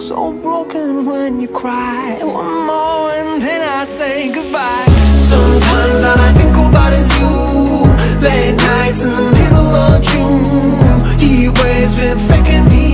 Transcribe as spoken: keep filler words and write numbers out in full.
so broken when you cry. One more and then I say goodbye. Sometimes all I think about is you. Late nights in the middle of June, heat waves been faking me